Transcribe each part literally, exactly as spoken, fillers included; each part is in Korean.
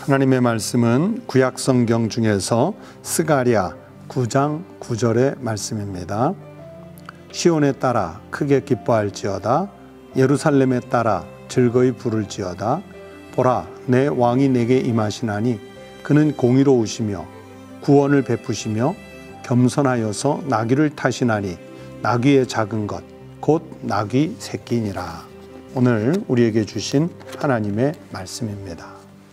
하나님의 말씀은 구약성경 중에서 스가랴 구 장 구 절의 말씀입니다. 시온에 따라 크게 기뻐할지어다. 예루살렘에 따라 즐거이 부를지어다. 보라, 내 왕이 내게 임하시나니 그는 공의로우시며 구원을 베푸시며 겸손하여서 나귀를 타시나니 나귀의 작은 것 곧 나귀 새끼니라. 오늘 우리에게 주신 하나님의 말씀입니다.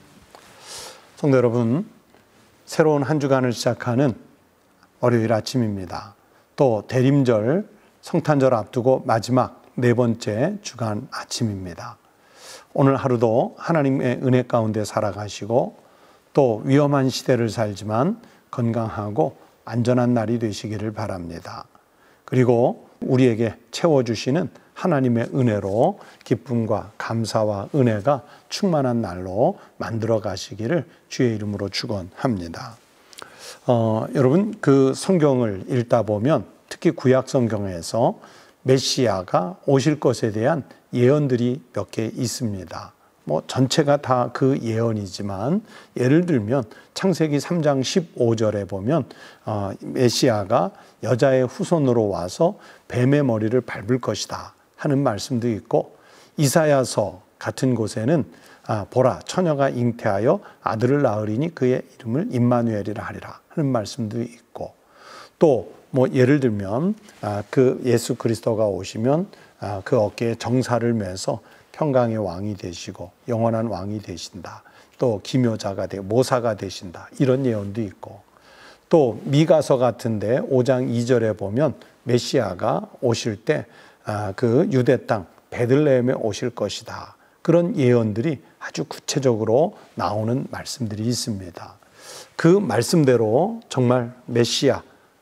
성도 여러분, 새로운 한 주간을 시작하는 월요일 아침입니다. 또 대림절, 성탄절 앞두고 마지막 네 번째 주간 아침입니다. 오늘 하루도 하나님의 은혜 가운데 살아가시고 또 위험한 시대를 살지만 건강하고 안전한 날이 되시기를 바랍니다. 그리고 우리에게 채워주시는 하나님의 은혜로 기쁨과 감사와 은혜가 충만한 날로 만들어 가시기를 주의 이름으로 축원합니다. 어, 여러분, 그 성경을 읽다 보면 특히 구약 성경에서 메시아가 오실 것에 대한 예언들이 몇 개 있습니다. 뭐 전체가 다 그 예언이지만 예를 들면 창세기 삼 장 십오 절에 보면 어, 메시아가 여자의 후손으로 와서 뱀의 머리를 밟을 것이다 하는 말씀도 있고, 이사야서 같은 곳에는 아, 보라, 처녀가 잉태하여 아들을 낳으리니 그의 이름을 임마누엘이라 하리라 하는 말씀도 있고, 또 뭐 예를 들면 아, 그 예수 그리스도가 오시면 아, 그 어깨에 정사를 매서 평강의 왕이 되시고 영원한 왕이 되신다. 또 기묘자가 되 모사가 되신다. 이런 예언도 있고, 또 미가서 같은데 오 장 이 절에 보면 메시아가 오실 때 그 유대 땅 베들레헴에 오실 것이다. 그런 예언들이 아주 구체적으로 나오는 말씀들이 있습니다. 그 말씀대로 정말 메시아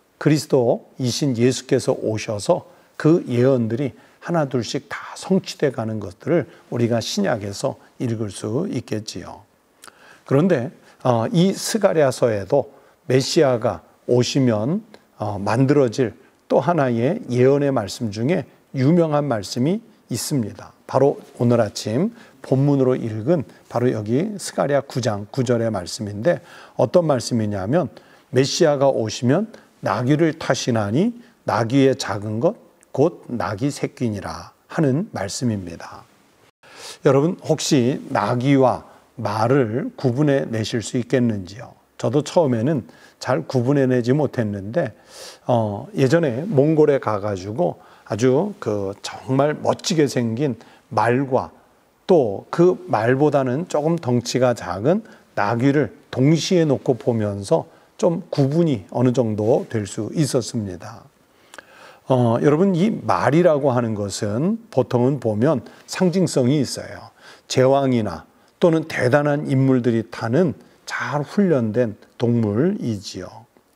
그리스도이신 예수께서 오셔서 그 예언들이 하나 둘씩 다 성취돼 가는 것들을 우리가 신약에서 읽을 수 있겠지요. 그런데 이 스가랴서에도 메시아가 오시면 만들어질 또 하나의 예언의 말씀 중에 유명한 말씀이 있습니다. 바로 오늘 아침 본문으로 읽은 바로 여기 스가랴 구 장 구 절의 말씀인데, 어떤 말씀이냐면 메시아가 오시면 나귀를 타시나니 나귀의 작은 것 곧 나귀 새끼니라 하는 말씀입니다. 여러분, 혹시 나귀와 말을 구분해 내실 수 있겠는지요? 저도 처음에는 잘 구분해내지 못했는데 어, 예전에 몽골에 가가지고 아주 그 정말 멋지게 생긴 말과 또 그 말보다는 조금 덩치가 작은 나귀를 동시에 놓고 보면서 좀 구분이 어느 정도 될 수 있었습니다. 어, 여러분, 이 말이라고 하는 것은 보통은 보면 상징성이 있어요. 제왕이나 또는 대단한 인물들이 타는 잘 훈련된 동물이지요.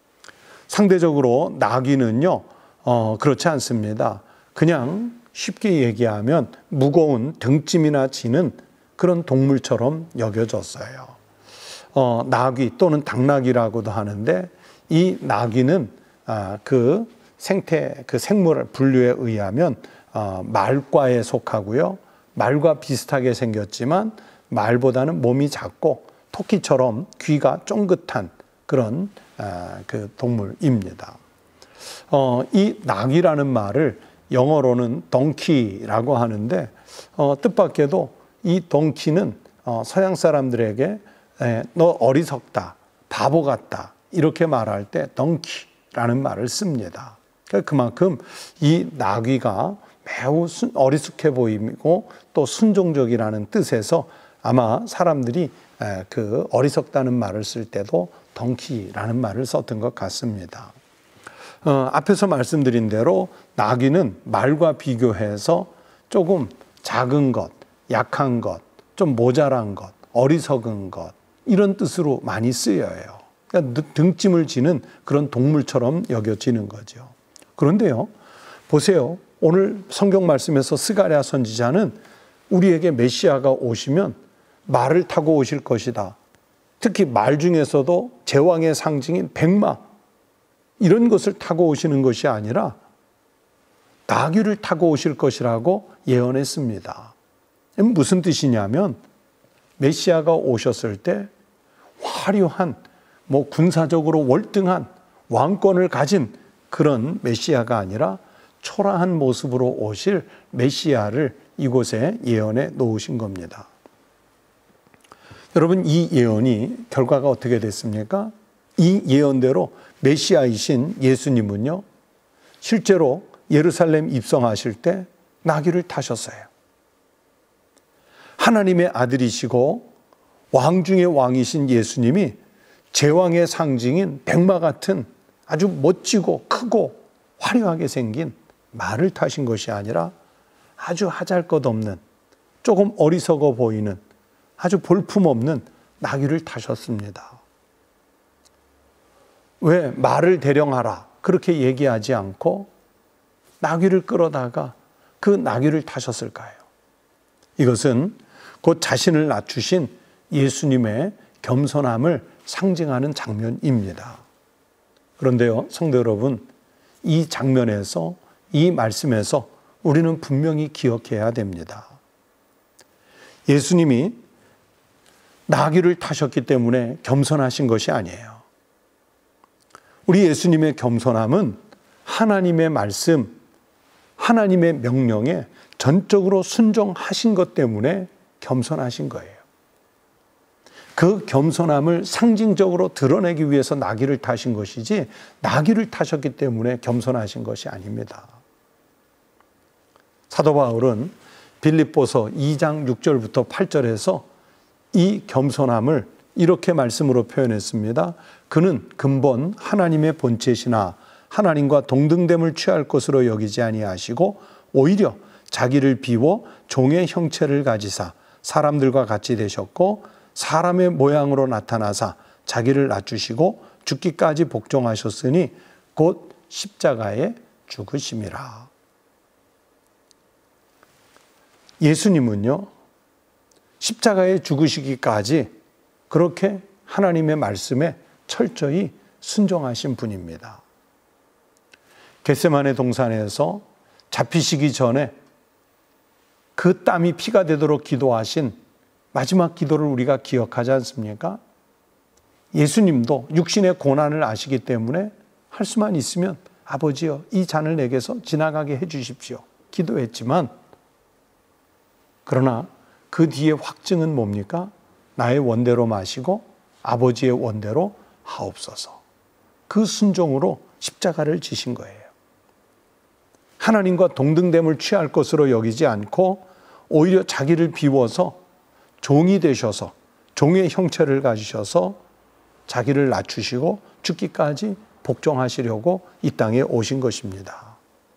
상대적으로 나귀는요, 어, 그렇지 않습니다. 그냥 쉽게 얘기하면 무거운 등짐이나 지는 그런 동물처럼 여겨졌어요. 어, 나귀 또는 당나귀라고도 하는데, 이 나귀는 아, 그 생태, 그 생물 분류에 의하면 어, 말과에 속하고요. 말과 비슷하게 생겼지만 말보다는 몸이 작고 토끼처럼 귀가 쫑긋한 그런 어, 그 동물입니다. 어, 이 나귀라는 말을 영어로는 덩키라고 하는데 어, 뜻밖에도 이 덩키는 어, 서양 사람들에게 에, 너 어리석다, 바보 같다 이렇게 말할 때 덩키라는 말을 씁니다. 그만큼 이 나귀가 매우 어리숙해 보이고 또 순종적이라는 뜻에서 아마 사람들이 그 어리석다는 말을 쓸 때도 덩키라는 말을 썼던 것 같습니다. 어, 앞에서 말씀드린 대로 나귀는 말과 비교해서 조금 작은 것, 약한 것, 좀 모자란 것, 어리석은 것 이런 뜻으로 많이 쓰여요. 그러니까 등짐을 지는 그런 동물처럼 여겨지는 거죠. 그런데요, 보세요. 오늘 성경 말씀에서 스가랴 선지자는 우리에게 메시아가 오시면 말을 타고 오실 것이다. 특히 말 중에서도 제왕의 상징인 백마, 이런 것을 타고 오시는 것이 아니라 나귀를 타고 오실 것이라고 예언했습니다. 무슨 뜻이냐면 메시아가 오셨을 때 화려한, 뭐 군사적으로 월등한 왕권을 가진 그런 메시아가 아니라 초라한 모습으로 오실 메시아를 이곳에 예언해 놓으신 겁니다. 여러분, 이 예언이 결과가 어떻게 됐습니까? 이 예언대로 메시아이신 예수님은요, 실제로 예루살렘 입성하실 때 나귀를 타셨어요. 하나님의 아들이시고 왕 중의 왕이신 예수님이 제왕의 상징인 백마 같은 아주 멋지고 크고 화려하게 생긴 말을 타신 것이 아니라 아주 하잘것없는, 조금 어리석어 보이는, 아주 볼품없는 나귀를 타셨습니다. 왜 말을 대령하라 그렇게 얘기하지 않고 나귀를 끌어다가 그 나귀를 타셨을까요? 이것은 곧 자신을 낮추신 예수님의 겸손함을 상징하는 장면입니다. 그런데요, 성도 여러분, 이 장면에서, 이 말씀에서 우리는 분명히 기억해야 됩니다. 예수님이 나귀를 타셨기 때문에 겸손하신 것이 아니에요. 우리 예수님의 겸손함은 하나님의 말씀, 하나님의 명령에 전적으로 순종하신 것 때문에 겸손하신 거예요. 그 겸손함을 상징적으로 드러내기 위해서 나귀를 타신 것이지 나귀를 타셨기 때문에 겸손하신 것이 아닙니다. 사도 바울은 빌립보서 이 장 육 절부터 팔 절에서 이 겸손함을 이렇게 말씀으로 표현했습니다. 그는 근본 하나님의 본체시나 하나님과 동등됨을 취할 것으로 여기지 아니하시고 오히려 자기를 비워 종의 형체를 가지사 사람들과 같이 되셨고 사람의 모양으로 나타나사 자기를 낮추시고 죽기까지 복종하셨으니 곧 십자가에 죽으심이라. 예수님은요, 십자가에 죽으시기까지 그렇게 하나님의 말씀에 철저히 순종하신 분입니다. 겟세마네 동산에서 잡히시기 전에 그 땀이 피가 되도록 기도하신 마지막 기도를 우리가 기억하지 않습니까? 예수님도 육신의 고난을 아시기 때문에 할 수만 있으면 아버지여 이 잔을 내게서 지나가게 해 주십시오 기도했지만, 그러나 그 뒤에 확증은 뭡니까? 나의 원대로 마시고 아버지의 원대로 하옵소서. 그 순종으로 십자가를 지신 거예요. 하나님과 동등됨을 취할 것으로 여기지 않고 오히려 자기를 비워서 종이 되셔서 종의 형체를 가지셔서 자기를 낮추시고 죽기까지 복종하시려고 이 땅에 오신 것입니다.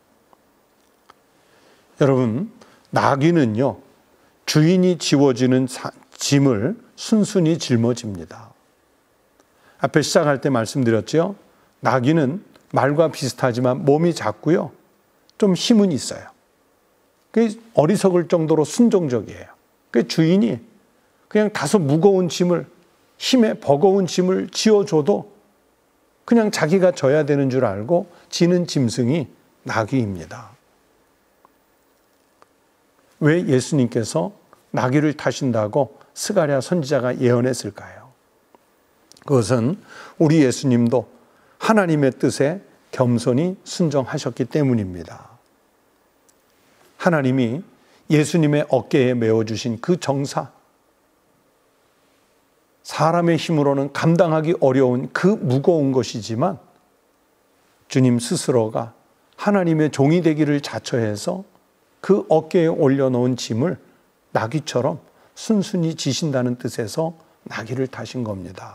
여러분, 나귀는요, 주인이 지워지는 짐을 순순히 짊어집니다. 앞에 시작할 때 말씀드렸죠. 나귀는 말과 비슷하지만 몸이 작고요, 좀 힘은 있어요. 어리석을 정도로 순종적이에요. 그 주인이 그냥 다소 무거운 짐을, 힘에 버거운 짐을 지어줘도 그냥 자기가 져야 되는 줄 알고 지는 짐승이 나귀입니다. 왜 예수님께서 나귀를 타신다고 스가랴 선지자가 예언했을까요? 그것은 우리 예수님도 하나님의 뜻에 겸손히 순종하셨기 때문입니다. 하나님이 예수님의 어깨에 메어주신 그 정사, 사람의 힘으로는 감당하기 어려운 그 무거운 것이지만 주님 스스로가 하나님의 종이 되기를 자처해서 그 어깨에 올려놓은 짐을 나귀처럼 순순히 지신다는 뜻에서 나귀를 타신 겁니다.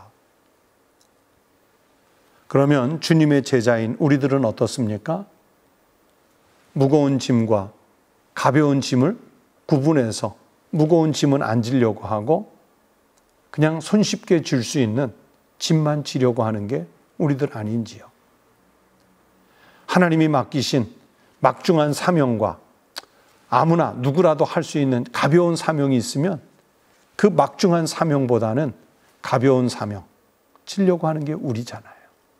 그러면 주님의 제자인 우리들은 어떻습니까? 무거운 짐과 가벼운 짐을 구분해서 무거운 짐은 안 지려고 하고 그냥 손쉽게 질 수 있는 짐만 지려고 하는 게 우리들 아닌지요. 하나님이 맡기신 막중한 사명과 아무나 누구라도 할 수 있는 가벼운 사명이 있으면 그 막중한 사명보다는 가벼운 사명 지려고 하는 게 우리잖아요.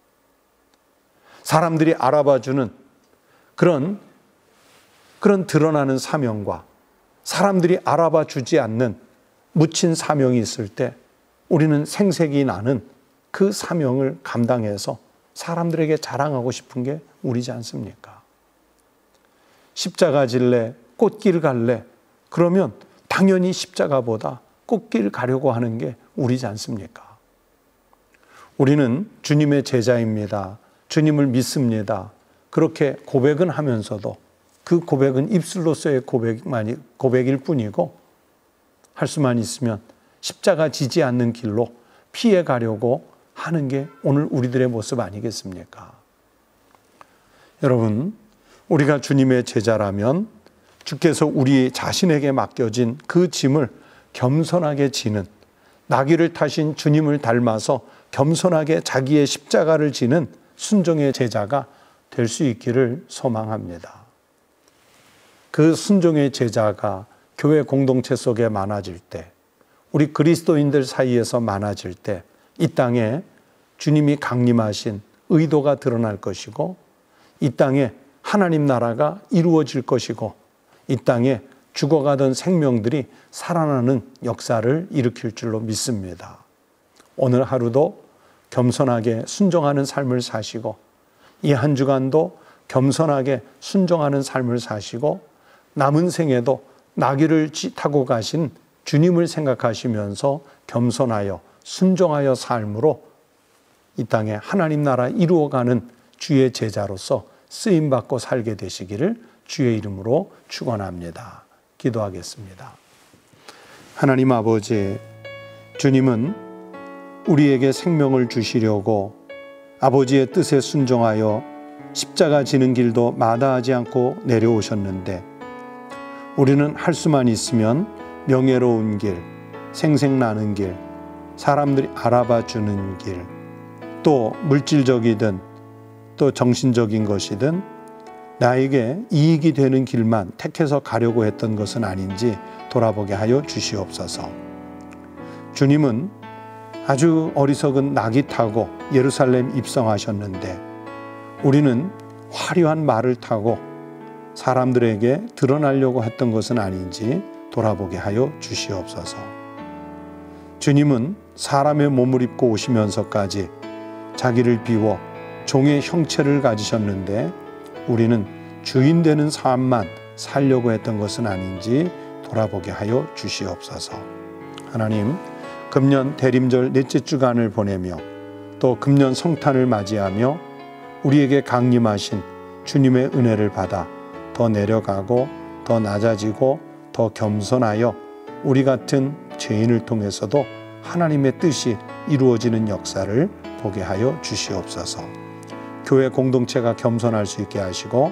사람들이 알아봐주는 그런 그런 드러나는 사명과 사람들이 알아봐 주지 않는 묻힌 사명이 있을 때 우리는 생색이 나는 그 사명을 감당해서 사람들에게 자랑하고 싶은 게 우리지 않습니까? 십자가 질래, 꽃길 갈래, 그러면 당연히 십자가보다 꽃길 가려고 하는 게 우리지 않습니까? 우리는 주님의 제자입니다. 주님을 믿습니다. 그렇게 고백은 하면서도 그 고백은 입술로서의 고백만이, 고백일 뿐이고 할 수만 있으면 십자가 지지 않는 길로 피해 가려고 하는 게 오늘 우리들의 모습 아니겠습니까? 여러분, 우리가 주님의 제자라면 주께서 우리 자신에게 맡겨진 그 짐을 겸손하게 지는, 나귀를 타신 주님을 닮아서 겸손하게 자기의 십자가를 지는 순종의 제자가 될 수 있기를 소망합니다. 그 순종의 제자가 교회 공동체 속에 많아질 때, 우리 그리스도인들 사이에서 많아질 때 이 땅에 주님이 강림하신 의도가 드러날 것이고, 이 땅에 하나님 나라가 이루어질 것이고, 이 땅에 죽어가던 생명들이 살아나는 역사를 일으킬 줄로 믿습니다. 오늘 하루도 겸손하게 순종하는 삶을 사시고, 이 한 주간도 겸손하게 순종하는 삶을 사시고, 남은 생에도 나귀를 타고 가신 주님을 생각하시면서 겸손하여 순종하여 삶으로 이 땅에 하나님 나라 이루어가는 주의 제자로서 쓰임받고 살게 되시기를 주의 이름으로 축원합니다. 기도하겠습니다. 하나님 아버지, 주님은 우리에게 생명을 주시려고 아버지의 뜻에 순종하여 십자가 지는 길도 마다하지 않고 내려오셨는데, 우리는 할 수만 있으면 명예로운 길, 생생나는 길, 사람들이 알아봐 주는 길, 또 물질적이든 또 정신적인 것이든 나에게 이익이 되는 길만 택해서 가려고 했던 것은 아닌지 돌아보게 하여 주시옵소서. 주님은 아주 어리석은 나귀 타고 예루살렘 입성하셨는데, 우리는 화려한 말을 타고 사람들에게 드러나려고 했던 것은 아닌지 돌아보게 하여 주시옵소서. 주님은 사람의 몸을 입고 오시면서까지 자기를 비워 종의 형체를 가지셨는데, 우리는 주인 되는 삶만 살려고 했던 것은 아닌지 돌아보게 하여 주시옵소서. 하나님, 금년 대림절 넷째 주간을 보내며 또 금년 성탄을 맞이하며 우리에게 강림하신 주님의 은혜를 받아 더 내려가고 더 낮아지고 더 겸손하여 우리 같은 죄인을 통해서도 하나님의 뜻이 이루어지는 역사를 보게 하여 주시옵소서. 교회 공동체가 겸손할 수 있게 하시고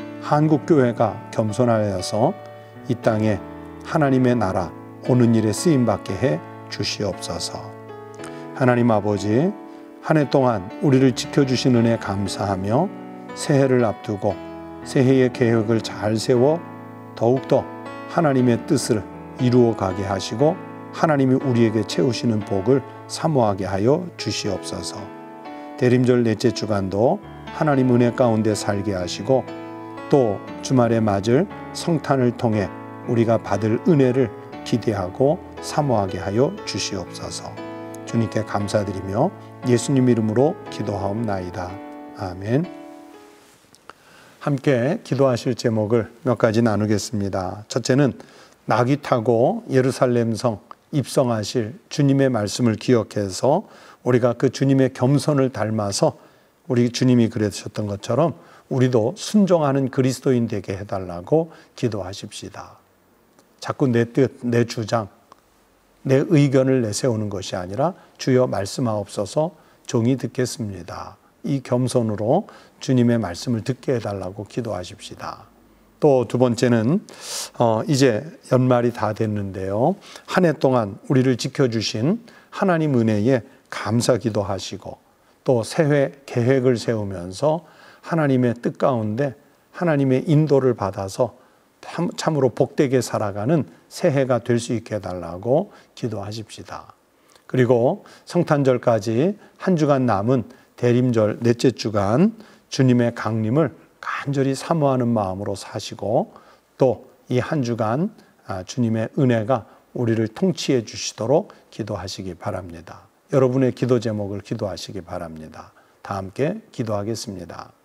한국교회가 겸손하여서 이 땅에 하나님의 나라 오는 일에 쓰임받게 해 주시옵소서. 하나님 아버지, 한 해 동안 우리를 지켜주신 은혜 감사하며 새해를 앞두고 새해의 계획을 잘 세워 더욱더 하나님의 뜻을 이루어 가게 하시고 하나님이 우리에게 채우시는 복을 사모하게 하여 주시옵소서. 대림절 넷째 주간도 하나님 은혜 가운데 살게 하시고 또 주말에 맞을 성탄을 통해 우리가 받을 은혜를 기대하고 사모하게 하여 주시옵소서. 주님께 감사드리며 예수님 이름으로 기도하옵나이다. 아멘. 함께 기도하실 제목을 몇 가지 나누겠습니다. 첫째는 나귀 타고 예루살렘 성 입성하실 주님의 말씀을 기억해서 우리가 그 주님의 겸손을 닮아서 우리 주님이 그러셨던 것처럼 우리도 순종하는 그리스도인 되게 해달라고 기도하십시다. 자꾸 내 뜻, 내 주장, 내 의견을 내세우는 것이 아니라 주여 말씀하옵소서, 종이 듣겠습니다. 이 겸손으로 주님의 말씀을 듣게 해달라고 기도하십시다. 또 두 번째는 어, 이제 연말이 다 됐는데요. 한 해 동안 우리를 지켜주신 하나님 은혜에 감사 기도하시고 또 새해 계획을 세우면서 하나님의 뜻 가운데 하나님의 인도를 받아서 참으로 복되게 살아가는 새해가 될 수 있게 해달라고 기도하십시다. 그리고 성탄절까지 한 주간 남은 대림절 넷째 주간 주님의 강림을 간절히 사모하는 마음으로 사시고 또 이 한 주간 주님의 은혜가 우리를 통치해 주시도록 기도하시기 바랍니다. 여러분의 기도 제목을 기도하시기 바랍니다. 다 함께 기도하겠습니다.